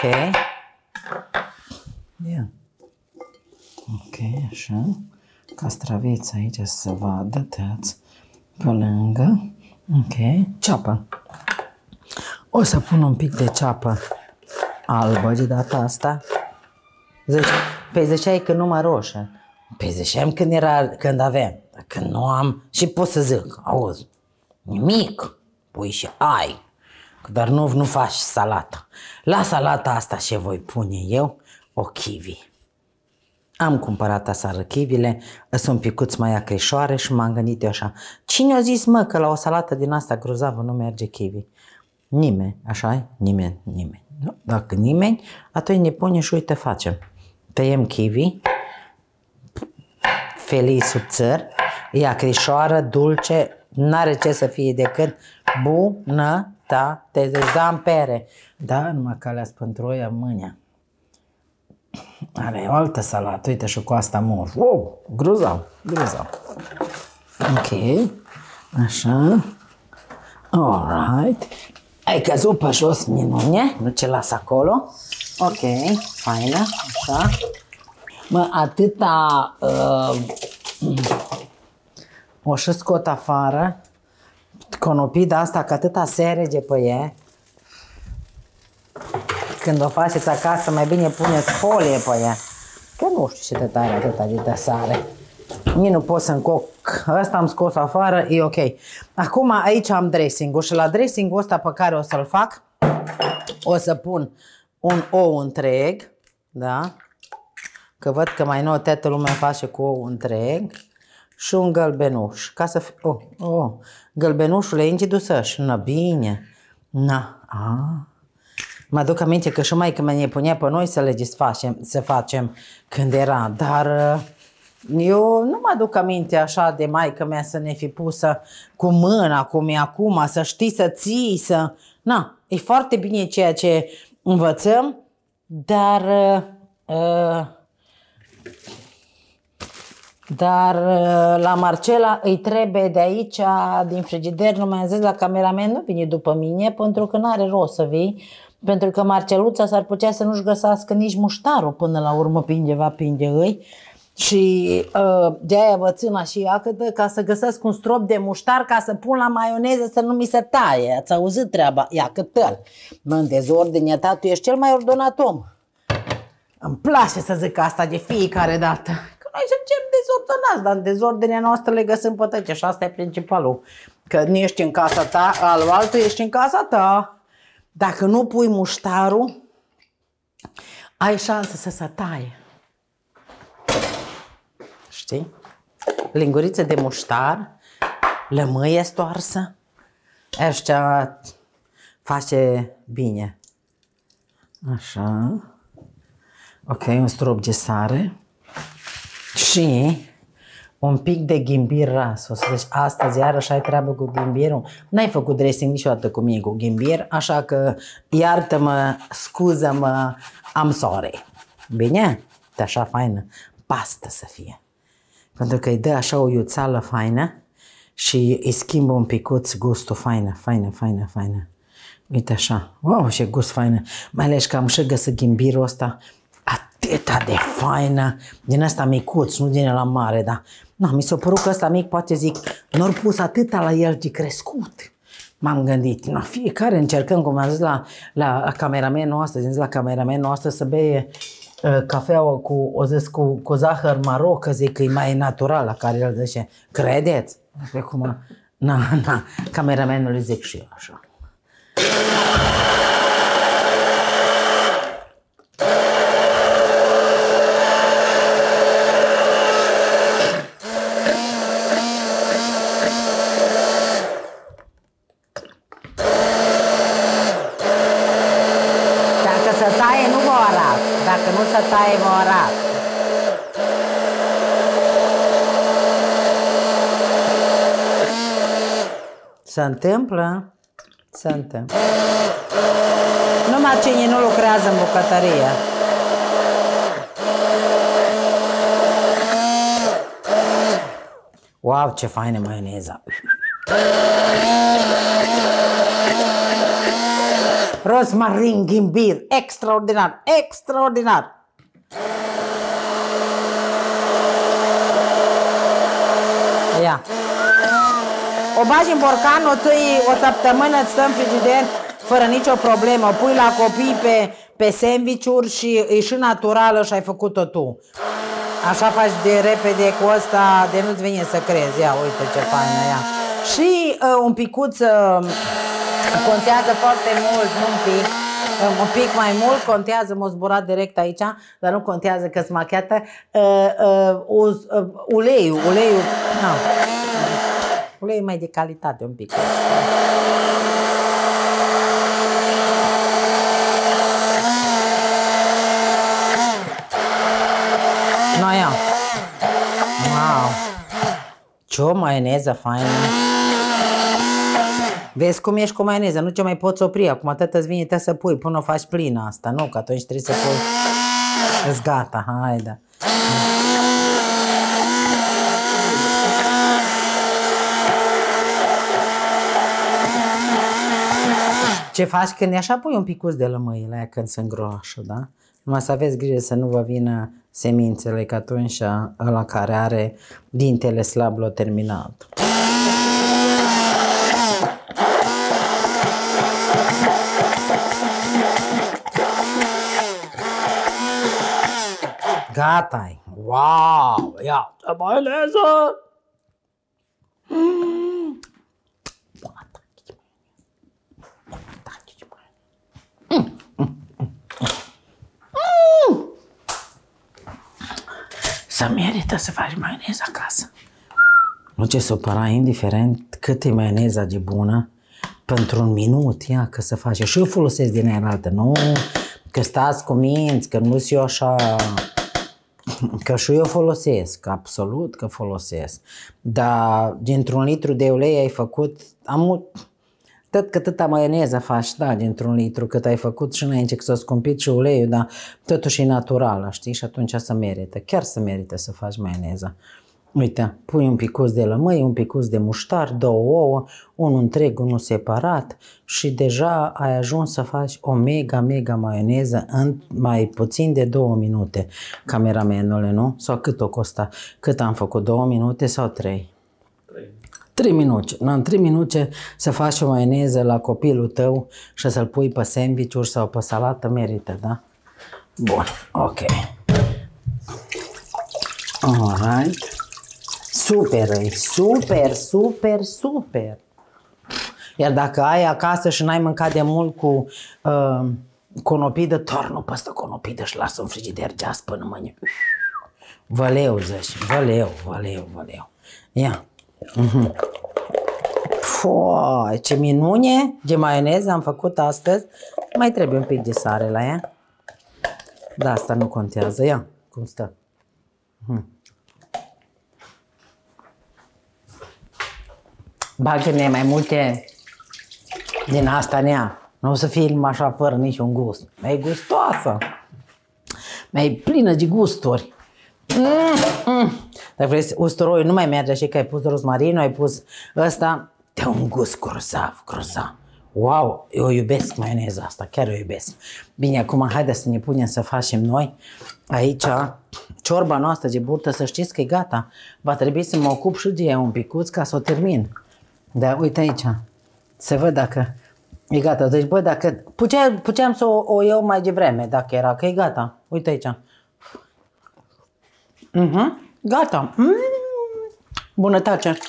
Ia. Ok, așa. Castraveți aici să se vadă, tăți pe lângă. Ok, ceapă. O să pun un pic de ceapă albă de data asta. Păi ziceai că numai roșie. Păi ziceam când aveam. Când nu am, și pot să zic, auzi, nimic, pui și ai. Dar nu faci salata. La salata asta ce voi pune eu, o kiwi. Am cumpărat aseară chivile, sunt un picuț mai acrișoare și m-am gândit eu așa. Cine a zis, mă, că la o salată din asta grozavă nu merge kiwi? Nimeni, așa-i? Nimeni. Nu? Dacă nimeni, atunci ne pune și uite facem. Tăiem kiwi, felii subțări, e acrișoară, dulce, n-are ce să fie decât bunătate. Deci da, în pere. Da, numai că alea-s pentru oia mâinea. Are o altă salată, uite și cu asta mor. Wow, grozav. Ok, așa. Alright. Ai căzut pe jos, minune, nu ce las acolo. Ok, faină, așa. Mă, atâta o și scot afară conopii de asta, că atâta serege pe ea. Când o faceți acasă, mai bine puneți folie pe ea. Că nu știu ce de tare atâta de sare. Nici nu pot să încoc. Ăsta am scos afară, e ok. Acum aici am dressing-ul și la dressing-ul ăsta pe care o să-l fac, o să pun un ou întreg, da? Că văd că mai nou toată lumea face cu ou întreg. Și un gălbenuș. Ca să gălbenușul e ingidusăș. Na, bine. Na, mă aduc aminte că și maică ne punea pe noi să le să facem când era, dar eu nu mă aduc aminte așa de maică mea să ne fi pusă cu mâna, cum e acum, să știi să ții, să... Na, e foarte bine ceea ce învățăm, dar la Marcela îi trebuie de aici, din frigider, nu mi-a zis la cameraman, nu vine după mine, pentru că n-are rost să vii, pentru că Marceluța s-ar putea să nu-și găsească nici muștarul până la urmă, pinde îi. Și de-aia vă țin și iacătă ca să găsesc un strop de muștar ca să pun la maioneză să nu mi se taie. Ați auzit treaba? Iacătă-l. Mă, în dezordine, ta, tu ești cel mai ordonat om. Îmi place să zic asta de fiecare dată. Că noi suntem dezordonați, dar în dezordinea noastră le găsim pe tăce și asta e principalul. Că nu ești în casa ta, altul ești în casa ta. Dacă nu pui muștarul, ai șansă să se taie. Știi? Lingurițe de muștar, lămâie stoarsă. Ăștia face bine. Așa. Ok, un strop de sare. Și un pic de ghimbir ras. O să zici, astăzi iarăși ai treabă cu ghimbirul? N-ai făcut dressing niciodată cu mine cu ghimbir, așa că iartă-mă, scuză-mă, am sorry. Bine? De așa faină. Pastă să fie. Pentru că îi dă așa o iuțală faină și îi schimbă un picuț gustul faină. Uite așa. Wow, ce gust faină. Mai ales că am și găsit ghimbirul ăsta atâta de faină. Din ăsta micuț, nu din ăla mare, dar no, mi s-a părut că ăsta mic, poate zic, n-au pus atâta la el de crescut. M-am gândit, no, fiecare încercăm, cum am zis la cameramenul ăsta, zis la cameramenul ăsta să beie cafeaua cu zahăr maro, că zic că e mai natural, la care el zice, credeți? Pe cum, cameramenul îi zic și eu așa. Dacă nu se taie, mă arat. Se întâmplă? Se întâmplă. Numai cine nu lucrează în bucătărie. Wow, ce faină maioneza! Rosmarin, ghimbir, extraordinar, extraordinar! Ia! O bagi în borcan, o ții o săptămână, îți stă în frigider fără nicio problemă. Pui la copii pe sandwich-uri și e și naturală și ai făcut-o tu. Așa faci de repede cu ăsta, de nu-ți vine să crezi. Ia, uite ce faină, ia. Și un picuț... contează foarte mult, nu un pic mai mult, contează, m-a zburat direct aici, dar nu contează că-s machiată, uleiul, nu, uleiul mai de calitate un pic. No, ia. Wow, ce o maioneză faină. Vezi cum ești cu maioneză, nu ce mai poți opri, acum atât îți vine să pui, până o faci plină asta, nu, că atunci trebuie să pui, îți gata, haide. Ce faci când e așa, pui un picuț de lămâie la ea când sunt groașă, da? Numai să aveți grijă să nu vă vină semințele, că atunci ăla care are dintele slab l-a terminat. gata-i. Wow! Ia, ce maioneză! Să merită să faci maioneză acasă. Nu ce supăra, indiferent cât e maioneza de bună, pentru un minut, ia, că să faci. Și eu folosesc din aia altă, nu că stați cu minți, că nu sunt eu așa, că și eu folosesc, absolut că folosesc. Dar dintr-un litru de ulei ai făcut, tot că atâta maioneză faci, da, dintr-un litru, cât ai făcut și înainte că s-a scumpit și uleiul, dar totuși e naturală, știi? Și atunci să merită, chiar să merită să faci maioneză. Uite, pui un picuț de lămâi, un picuț de muștar, 2 ouă, unul întreg, unul separat și deja ai ajuns să faci o mega maioneză în mai puțin de 2 minute, cameramenule, nu? Sau cât o costa? Cât am făcut? 2 minute sau 3? 3 minute. În 3 minute să faci o maioneză la copilul tău și să-l pui pe sandwich-uri sau pe salată, merită, da? Bun, ok. Alright. Super. Iar dacă ai acasă și n-ai mâncat de mult cu conopidă, tornă pe asta conopidă și lasă în frigider geas până mâine. Văleu, zici, văleu. Ia. Foi, ce minune de maioneză am făcut astăzi. Mai trebuie un pic de sare la ea. Da, asta nu contează. Ia, cum stă. Bagă-ne mai multe din asta nea. Nu o să fie așa fără niciun gust. Mai gustoasă. Mai plină de gusturi. Dacă vrei usturoiul nu mai merge și că ai pus rozmarinul, ai pus ăsta. Dă un gust grozav. Wow, eu iubesc maioneza asta, chiar o iubesc. Bine, acum haideți să ne punem să facem noi aici ciorba noastră de burtă, să știți că e gata. Va trebui să mă ocup și de ea un picuț ca să o termin. Dar uite aici, să văd dacă e gata. Deci, bă, dacă puteam să o iau mai devreme, dacă era, că e gata. Uite aici. Gata. Bunătate.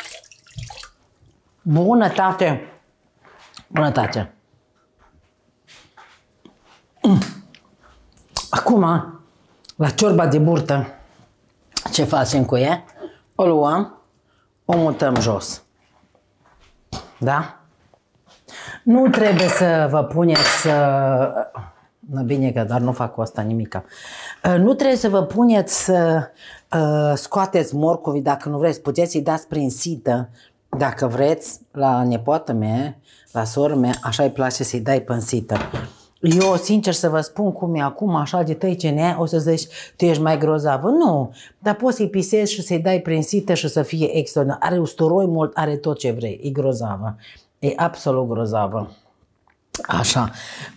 Acum, la ciorba de burtă, ce facem cu ea? O luăm, o mutăm jos. Da? Nu trebuie să vă puneți bine că dar nu fac cu asta nimica. Nu trebuie să vă puneți să scoateți morcovii dacă nu vreți. Puteți să-i dați prin sită dacă vreți. La nepoată mea, la sora mea, așa îi place să-i dai pe sită. Eu, sincer să vă spun cum e acum, așa de tăi ce nea, o să zici, tu ești mai grozavă. Nu, dar poți să-i pisezi și să-i dai prin sită și să fie extraordinar. Are usturoi mult, are tot ce vrei, e grozavă. E absolut grozavă. Așa.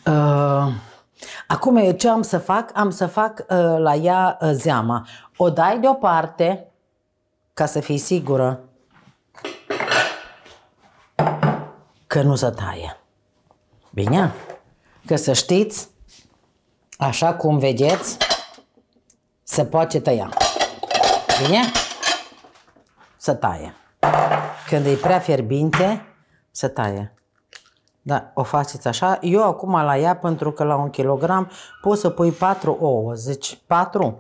Acum eu ce am să fac? Am să fac la ea zeama. O dai deoparte ca să fii sigură că nu se taie. Bine? Că să știți, așa cum vedeți, se poate tăia. Bine? Se taie. Când e prea fierbinte, se taie. Da, o faceți așa. Eu acum la ea, pentru că la 1 kilogram poți să pui 4 ouă. Zici 4?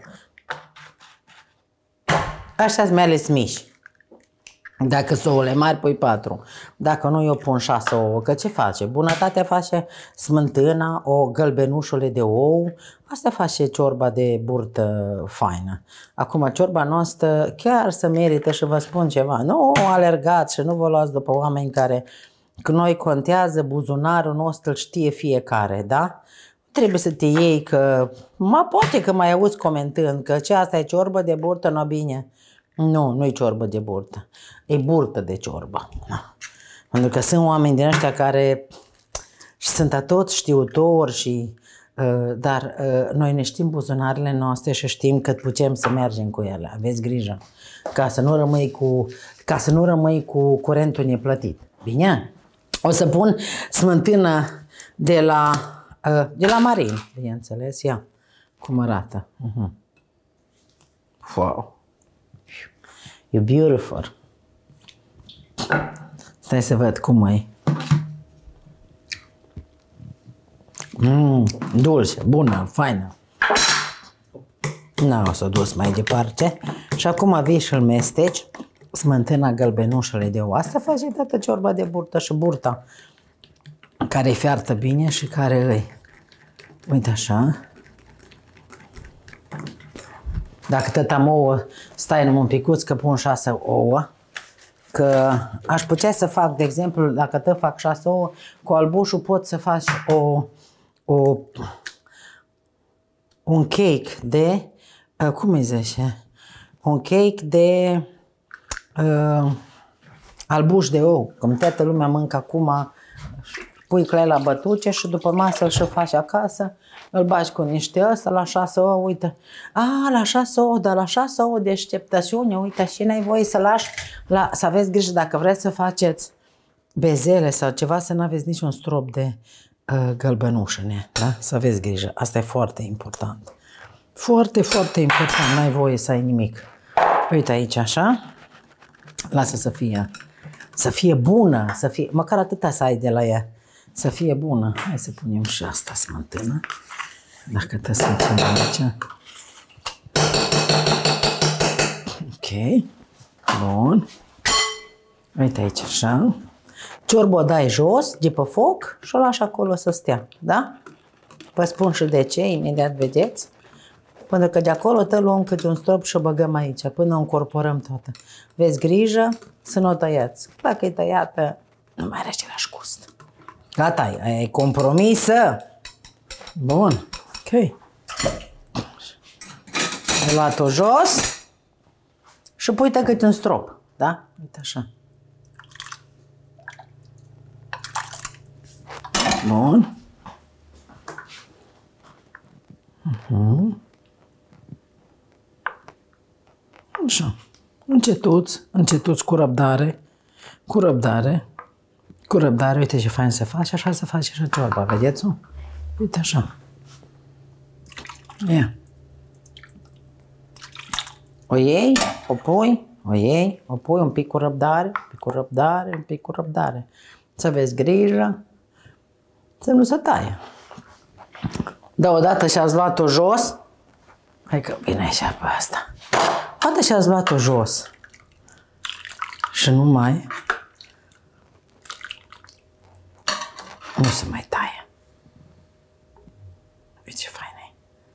Așa-s mele mici. Dacă sunt ouăle mari, pui 4. Dacă nu, eu pun 6 ouă. Că ce face? Bunătatea face smântâna, o gălbenușule de ou. Asta face ciorba de burtă faină. Acum, ciorba noastră chiar se merită și vă spun ceva. Nu alergați și nu vă luați după oameni care... Că noi contează, buzunarul nostru îl știe fiecare, da? Trebuie să te iei că... poate că mai auzi comentând că asta e ciorbă de burtă, nu bine. Nu, nu e ciorbă de burtă. E burtă de ciorbă. Pentru că sunt oameni din ăștia care sunt atot știutori și... dar noi ne știm buzunarele noastre și știm că putem să mergem cu ele. Aveți grijă. Ca să nu rămâi cu curentul neplătit. Bine? O să pun smântână de la Marin, bineînțeles. Ia cum arată. Wow. You're beautiful. Stai să văd cum e. Dulce, bună, faină. N-au să dus mai departe. Și acum vii și îl mesteci. Smântâna gălbenușele de ou. Asta face toată ciorba de burtă și burta. Care fiartă bine și care îi. Uite așa. Dacă tot am ouă, stai numai un picuț că pun 6 ouă. Că aș putea să fac, de exemplu, dacă tot fac 6 ouă, cu albușul pot să faci un cake de, cum îi zice? Un cake de albuș de ou. Cum toată lumea mâncă acum, pui clei la bătuce și după masă îl și faci acasă, îl bagi cu niște ăsta la 6 ouă, uite. La 6 ouă, dar la 6 ouă deșteptăciune, uite, și n-ai voie să lași, să aveți grijă dacă vreți să faceți bezele sau ceva, să nu aveți niciun strop de gălbenușine, da? Să aveți grijă, asta e foarte important. Foarte, foarte important, n-ai voie să ai nimic. Uite aici așa, lasă să fie bună, să fie, măcar atâta să ai de la ea, să fie bună. Hai să punem și asta smântână, dacă te simțim aici. Ok, bun. Uite aici așa. Ciorba o dai jos, de pe foc și o lași acolo să stea, da? Vă spun și de ce, imediat vedeți. Până că de acolo te luăm câte un strop și o băgăm aici, până o încorporăm toată. Aveți grijă să nu o tăiați. Dacă e tăiată, nu mai are același gust. Gata, e compromisă. Bun, ok. Ai luat-o jos și pui-te câte un strop, da? Uite așa. Bun. Așa. Încetuți, încetuți, cu răbdare, cu răbdare, cu răbdare. Uite ce fain se face, așa se face și ciorba, vedeți-o? Uite așa. Ia. O iei, o pui, o iei, o pui un pic cu răbdare, un pic cu răbdare, un pic cu răbdare. Să aveți grijă să nu se taie. Da, odată și-ați luat-o jos, hai că vine așa pe asta. Odată și-ați luat-o jos și nu se mai taie. Uite ce fain e.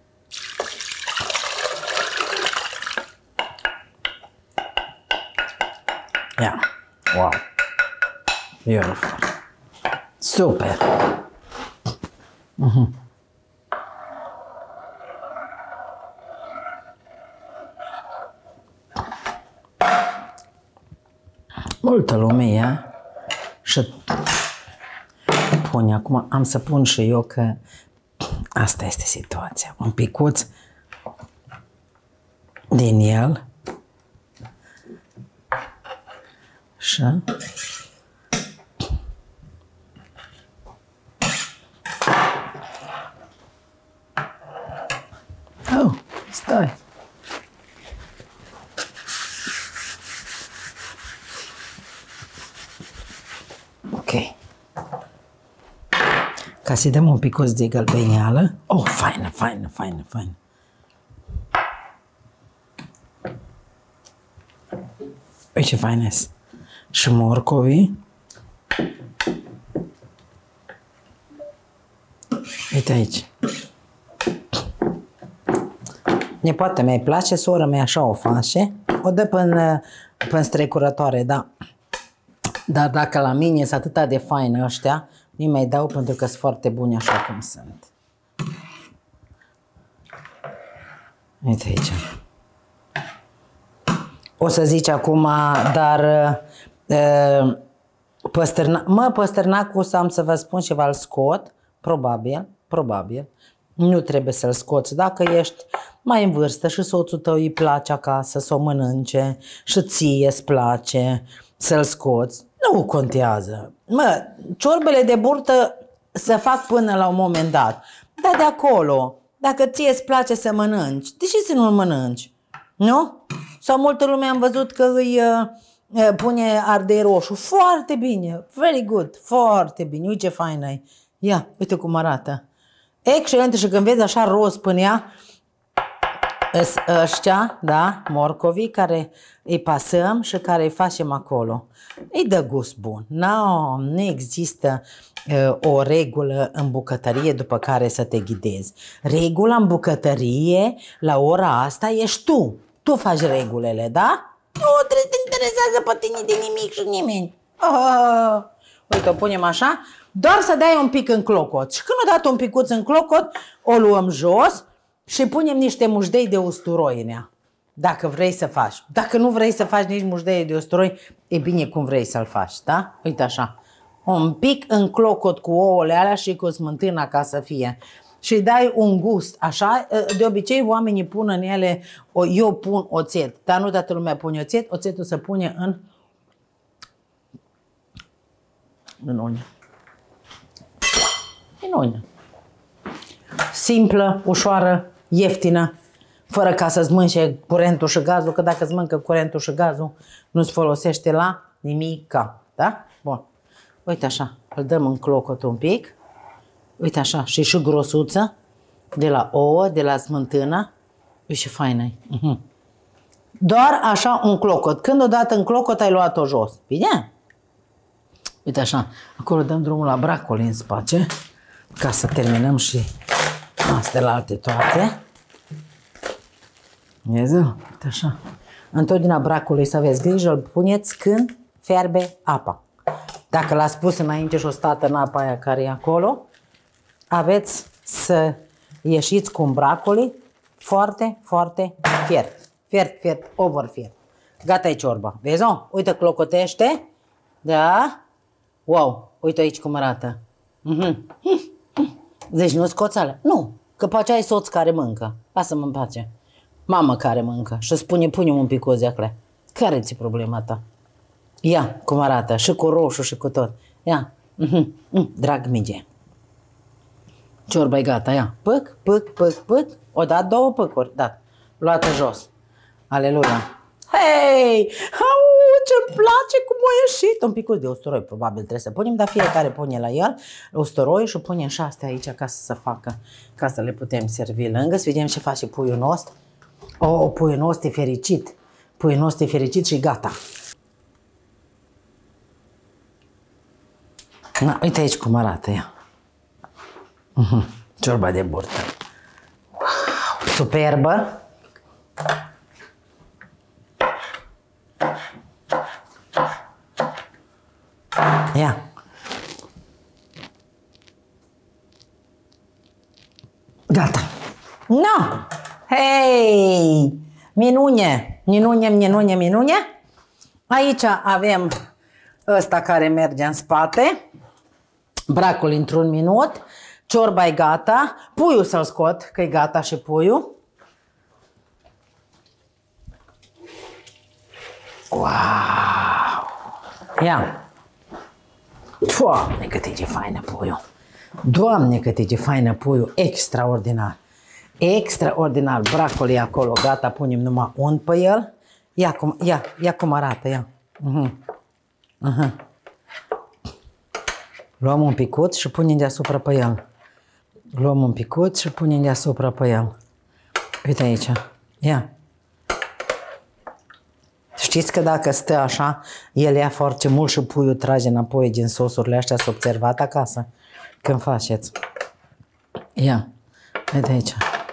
Ia, wow, beautiful, super. Multă lume ia și pune. Acum am să pun și eu că asta este situația. Un picuț din el și stai. Ok. Ca să-i dăm un picuț de gălbeneală. Oh, faină, faină, faină, faină. Uite ce faină sunt. Și morcovii. Uite aici. Nepoata mea îi place, sora mea așa o face. O dă până strecurătoare, da. Dar dacă la mine sunt atâta de faină ăștia, nu mai dau pentru că sunt foarte buni așa cum sunt. Uite aici. O să zici acum, dar păstărnacul, să am să vă spun ceva, îl scot, probabil. Nu trebuie să-l scoți. Dacă ești mai în vârstă și soțul tău îi place acasă să o mănânce și ție îți place să-l scoți, nu contează. Ciorbele de burtă se fac până la un moment dat. Dar de acolo, dacă ție îți place să mănânci, de ce să nu-l mănânci? Nu? Sau multă lume am văzut că îi pune ardei roșu. Foarte bine, very good, foarte bine. Uite ce faină e. Ia, uite cum arată. Excelent, și când vezi așa roz până ea, ăștia, da, morcovii care îi pasăm și care îi facem acolo. Îi dă gust bun. No, nu există o regulă în bucătărie după care să te ghidezi. Regula în bucătărie, la ora asta, ești tu. Tu faci regulele, da? Nu te interesează pe tine de nimic și nimeni. Uite, o punem așa, doar să dai un pic în clocot. Și când o dat un picuț în clocot, o luăm jos și punem niște mușdei de usturoi în ea. Dacă vrei să faci. Dacă nu vrei să faci nici mușdei de usturoi, e bine cum vrei să-l faci, da? Uite așa. Un pic în clocot cu ouăle alea și cu smântâna ca să fie. Și dai un gust, așa. De obicei oamenii pun în ele, eu pun oțet, dar nu toată lumea pune oțet. Oțetul se pune în unie. În unie. Simplă, ușoară, ieftină, fără ca să-ți mânce curentul și gazul, că dacă îți mâncă curentul și gazul, nu-ți folosește la nimica. Da? Bun. Uite așa, îl dăm în clocot un pic. Uite așa, și grosuță, de la ouă, de la smântână. Uite ce faină e. Doar așa un clocot. Când odată în clocot ai luat-o jos. Bine? Uite așa, acolo dăm drumul la bracoli în space, ca să terminăm și astea la alte toate. Vezi? Uite așa. Întotdeauna bracului să aveți grijă, îl puneți când fierbe apa. Dacă l-ați pus înainte și o stată în apa aia care e acolo, aveți să ieșiți cu un bracoli foarte, foarte fiert. Fiert, over fiert. Gata e ciorba. Vezi-o? Uite, clocotește. Da? Wow, uite aici cum arată. Deci nu scoțală? Nu, că pe aceea ai soț care mâncă. Lasă-mă în pace. Mamă care mâncă și spune, pune-mi un pic o zeacle. Care ți-e problema ta? Ia cum arată, și cu roșu și cu tot. Ia, drag mige. Ciorba e gata, ia. Pâc. O dat două pâcuri, da. Luată jos. Aleluia. Hei! Ce-mi place cum a ieșit! Un pic de usturoi probabil trebuie să punem, dar fiecare pune la el usturoi și punem și astea aici ca să se facă, ca să le putem servi lângă. Să vedem ce face puiul nostru. Puiul nostru e fericit. Puiul nostru e fericit și gata. Na, uite aici cum arată ea. Ciorba de burtă. Wow, superbă! Ia. Gata. No! Hei! Minune! Aici avem ăsta care merge în spate. Bracul într-un minut. Ciorba e gata. Puiul să-l scot, că e gata și puiul. Wow! Ia! Doamne, cât e de faină puiul! Doamne, cât e de faină puiul! Extraordinar! Extraordinar! Bracul e acolo, gata, punem numai un pe el. Ia cum arată, ia! Luăm un picuț și punem deasupra pe el. Luăm un picuț și punem deasupra pe el. Uite aici, ia! Știți că dacă stă așa, el ia foarte mult și puiul trage înapoi din sosurile astea, s-a observat acasă când faceți. Ia, uite aici.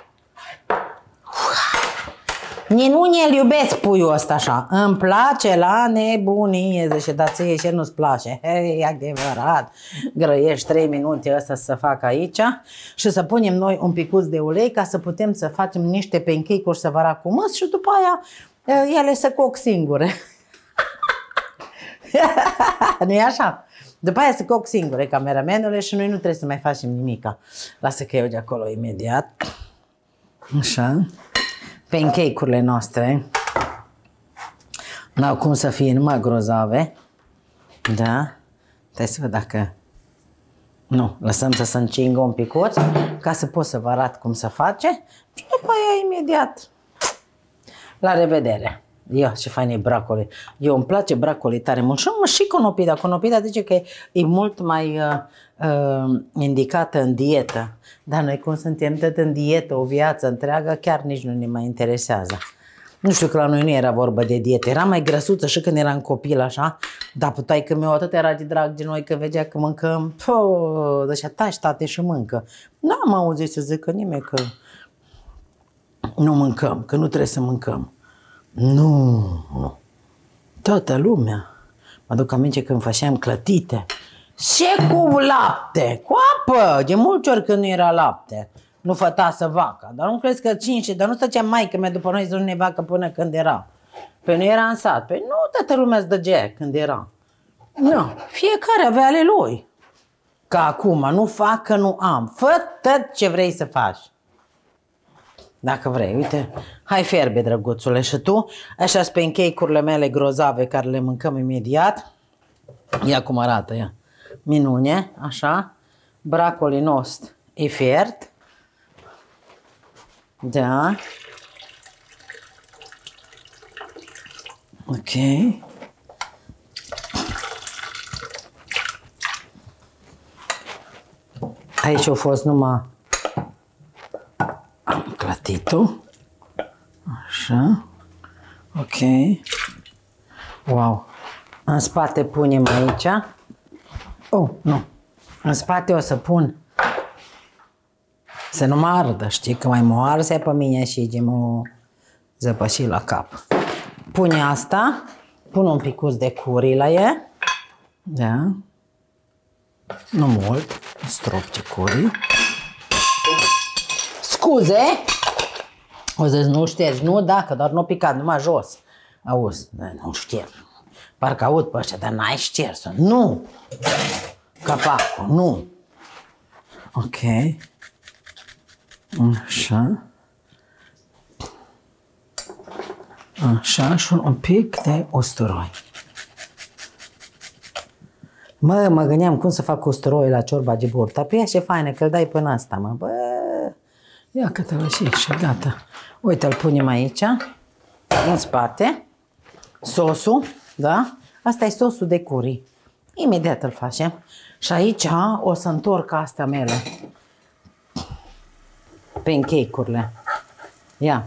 Ninuni îl iubesc puiul ăsta așa, îmi place la nebunie, zice, dar ție ce nu-ți place? Hei, adevărat, grăiești 3 minute ăsta să fac aici și să punem noi un picuț de ulei ca să putem să facem niște pancake-uri să vă arăt cum și după aia ele se coc singure. Nu-i așa? După aia se coc singure cameramenule și noi nu trebuie să mai facem nimica. Lasă că eu de acolo imediat. Așa. Pancake-urile noastre n-au cum să fie numai grozave. Da? Trebuie să văd dacă... Nu, lăsăm să se încingă un picuț ca să pot să vă arăt cum se face și după aia imediat La revedere! Ia, ce fain e bracoli. Eu îmi place bracoli tare mult și conopida. Conopida zice că e mult mai indicată în dietă. Dar noi cum suntem tot în dietă o viață întreagă, chiar nici nu ne mai interesează. Nu știu că la noi nu era vorba de dietă. Era mai grăsuță și când eram copil așa, dar puteai că meu atât era de drag de noi că vedea că mâncăm, deci taci tate și mâncă. N-am auzit să zică nimeni că nu mâncăm, că nu trebuie să mâncăm. Nu. Toată lumea. Mă aduc aminte când făceam clătite. Și cu lapte, cu apă. De multe ori când nu era lapte. Nu fătasă vaca. Dar nu crezi că cinci, dar nu stăcea maică mea după noi să nu ne vacă până când era. Păi nu era în sat. Păi nu toată lumea îți dăgea când era. Nu, fiecare avea ale lui. Ca acum, nu fac că nu am. Fă tot ce vrei să faci. Dacă vrei, uite, hai fierbe, drăguțule, și tu, așa sunt pancake-urile mele grozave care le mâncăm imediat. Ia cum arată, ia. Minune, așa, bracoli nostru e fiert. Da. Ok. Aici a fost numai am clătit-o. Așa. Ok. Wow. În spate punem aici. Oh, nu. În spate o să pun să nu mă ardă, știi? Că mai mă arsea pe mine și mă zăpăși la cap. Pune asta. Pun un picuț de curry la ea. Da. Nu mult. Strop ce curry. Scuze! O să nu ștergi, nu? Da, că doar nu picat, numai jos. Auzi, nu șterg. Parcă aud pe ăștia, dar n-ai șters-o. Nu! Capacul, nu! Ok. Așa. Așa, și un pic de usturoi. Mă gândeam cum să fac usturoi la ciorba de burta. Păi ce faină că îl dai până asta, mă. Bă, ia că te lăși și gata. Uite, îl punem aici, în spate. Sosul, da? Asta e sosul de curry. Imediat îl facem. Și aici o să întorc astea mele. Pancake-urile. Ia.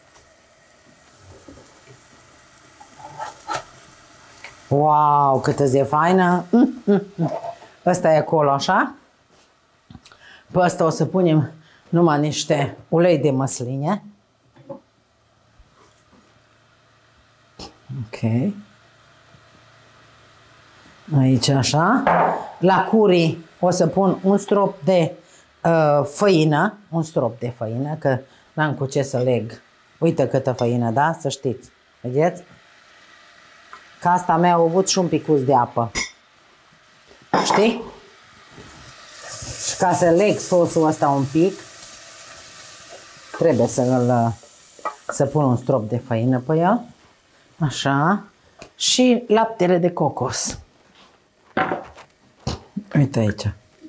Wow, cât e faină. Asta e acolo, așa. Pe asta o să punem numai niște ulei de măsline. Ok. Aici așa. La curry o să pun un strop de făină. Un strop de făină, că n-am cu ce să leg. Uite câtă făină, da? Să știți. Vedeți? Că asta mea a avut și un picuț de apă. Știi? Și ca să leg sosul ăsta un pic, trebuie să pun un strop de făină pe el. Așa. Și laptele de cocos. Uite aici.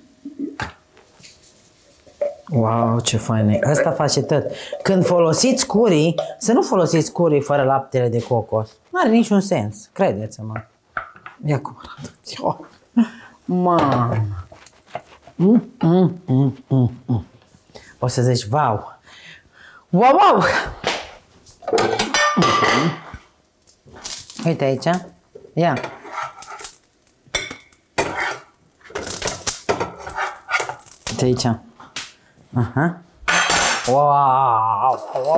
Wow, ce fain e. Asta face tot. Când folosiți curry, să nu folosiți curry fără laptele de cocos. Nu are niciun sens, credeți-mă. Ia cum arată. Mamă. O să zici, wow. Wow. Uite aici. Ia. Uite aici. Aha. Wow.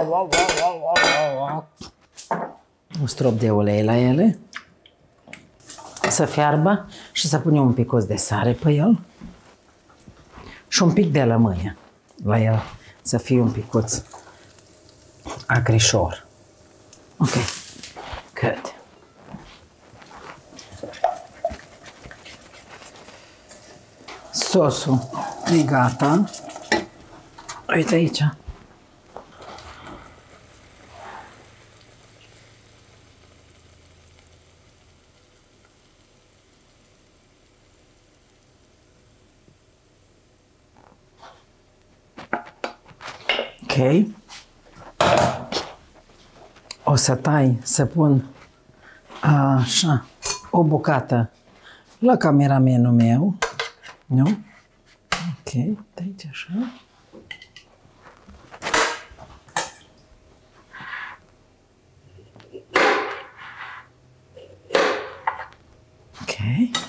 Un strop de ulei la ele. Să fiarbă și să punem un picuț de sare pe el. Și un pic de lămâie la el. Să fie un picuț acrișor. Ok. Good. Sosul e gata. Uite aici. Ok. O să tai, să pun așa, o bucată la cameramenul meu, nu? Ok, de aici așa. Ok.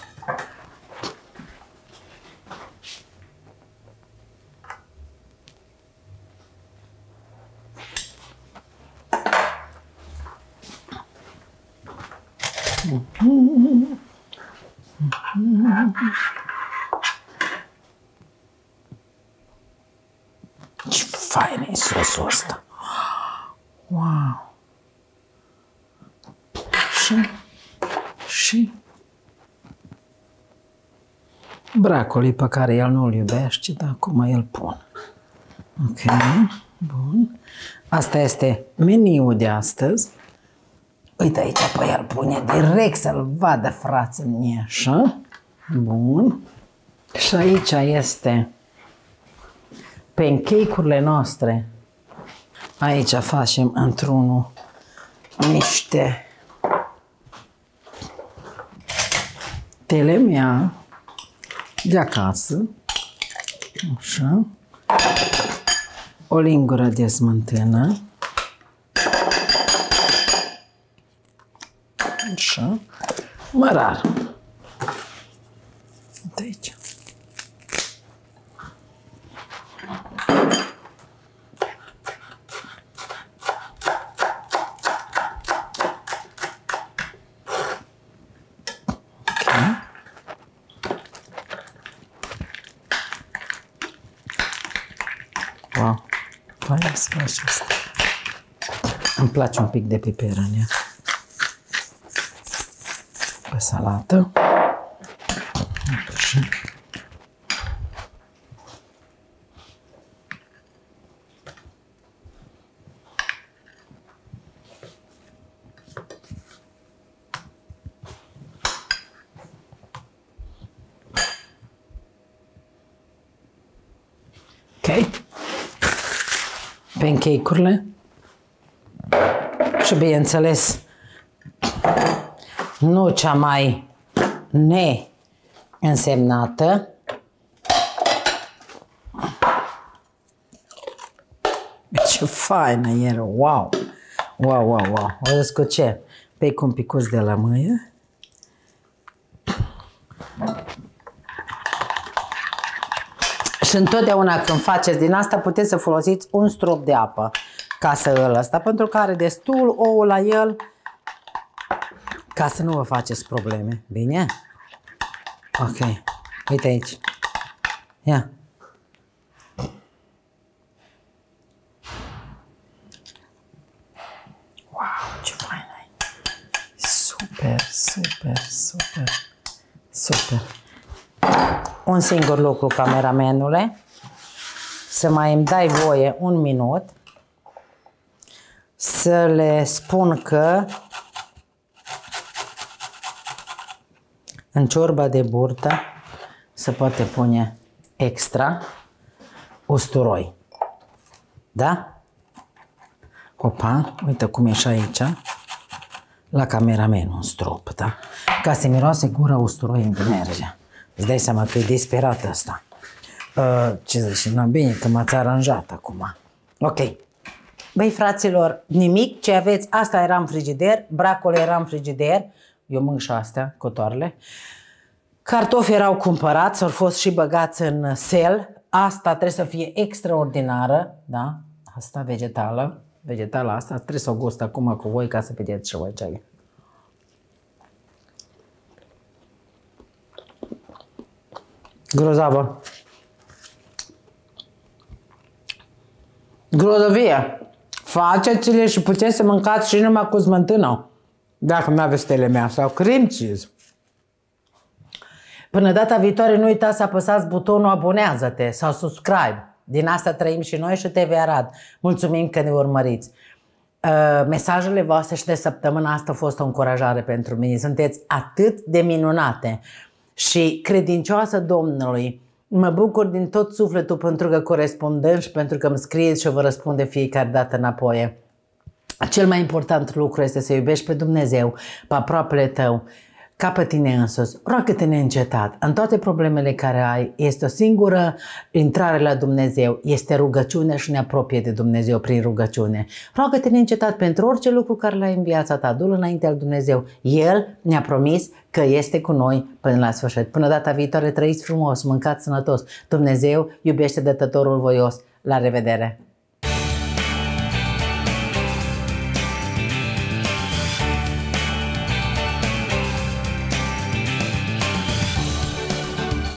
Ce fain e sosul ăsta! Wow! Și bracoli pe care el nu-l iubește, dar acum îl pun. Ok, bun. Asta este meniul de astăzi. Uite aici, pe el pune direct să-l vadă frații mie, așa. Bun. Și aici este pancake-urile noastre. Aici facem într-unul niște telemea de acasă. Așa. O lingură de smântână. Așa. Mărar. De aici. Wow, fain să faci asta. Îmi place un pic de piper în ea. Pe salată. Așa. Ok. Pancake-urile. Și bineînțeles, nu cea mai neînsemnată. Ce faină era, wow! Wow, wow, wow! O să cu ce? Pe un picuț de lămâie. Și întotdeauna când faceți din asta puteți să folosiți un strop de apă ca să îl ăsta, pentru că are destul ouă la el ca să nu vă faceți probleme. Bine? Ok. Uite aici. Ia. Wow, ce fain e. Super, super, super, super. Un singur lucru, cameramenule, să mai îmi dai voie un minut să le spun că în ciorba de burtă se poate pune extra usturoi. Da? Opa, uite cum e și aici, la cameramen un strop, da? Ca să miroase gura usturoi în merge. Îți dai seama că e disperat ăsta. Ce zici? Nu, bine că m-ați aranjat acum. Ok. Băi, fraților, nimic ce aveți, asta era în frigider, bracole era în frigider, eu mânc și astea, cotoarele. Cartofi erau cumpărați, au fost și băgați în sel. Asta trebuie să fie extraordinară, da? Asta vegetală, vegetală asta, trebuie să o gust acum cu voi ca să vedeți și voi ce e. Grozavă. Grozăvie. Faceți-le și puteți să mâncați și numai cu smântână. Dacă nu aveți telemea sau cream cheese. Până data viitoare nu uitați să apăsați butonul abonează-te sau subscribe. Din asta trăim și noi și TV Arad. Mulțumim că ne urmăriți. Mesajele voastre și de săptămâna asta a fost o încurajare pentru mine. Sunteți atât de minunate și credincioasă Domnului. Mă bucur din tot sufletul pentru că corespundăm și pentru că îmi scrieți și vă răspund de fiecare dată înapoi. Cel mai important lucru este să iubești pe Dumnezeu, pe aproapele tău, ca pe tine însuți. Roagă-te neîncetat. În toate problemele care ai, este o singură intrare la Dumnezeu, este rugăciune și ne apropie de Dumnezeu prin rugăciune. Roagă-te neîncetat pentru orice lucru care l-ai în viața ta, du-l înainte al Dumnezeu. El ne-a promis că este cu noi până la sfârșit. Până data viitoare, trăiți frumos, mâncați sănătos. Dumnezeu iubește dătătorul voios. La revedere!